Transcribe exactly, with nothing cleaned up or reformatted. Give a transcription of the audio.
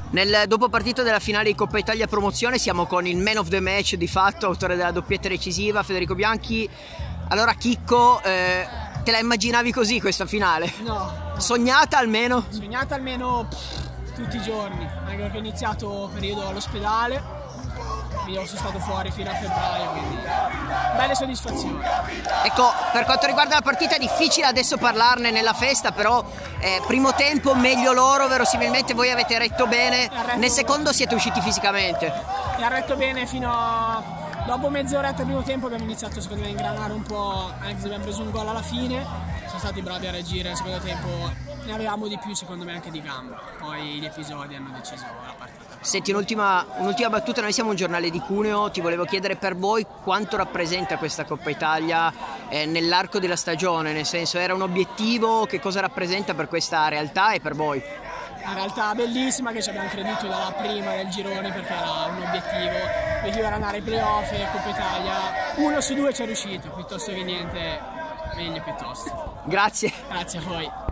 Nel dopo partito della finale di Coppa Italia Promozione siamo con il man of the match di fatto, autore della doppietta decisiva, Federico Bianchi. Allora Chicco, eh, te la immaginavi così questa finale? No. Sognata almeno? Sognata almeno pff, tutti i giorni, anche perché ho iniziato periodo all'ospedale, io sono stato fuori fino a febbraio, quindi belle soddisfazioni. Ecco, per quanto riguarda la partita è difficile adesso parlarne nella festa, però eh, primo tempo meglio loro, verosimilmente voi avete retto bene, retto... nel secondo siete usciti fisicamente. E ha retto bene fino a... dopo mezz'oretta del primo tempo abbiamo iniziato secondo me a ingranare un po', anche se abbiamo preso un gol alla fine, siamo stati bravi a reagire nel secondo tempo, ne avevamo di più secondo me anche di gamba, poi gli episodi hanno deciso la partita. Senti, un'ultima un'ultima battuta, noi siamo un giornale di Cuneo, ti volevo chiedere per voi quanto rappresenta questa Coppa Italia eh, nell'arco della stagione, nel senso era un obiettivo, che cosa rappresenta per questa realtà e per voi? Una realtà bellissima che ci abbiamo creduto dalla prima del girone perché era un obiettivo, l'obiettivo era andare ai playoff e Coppa Italia, uno su due ci è riuscito, piuttosto che niente, meglio piuttosto. Grazie. Grazie a voi.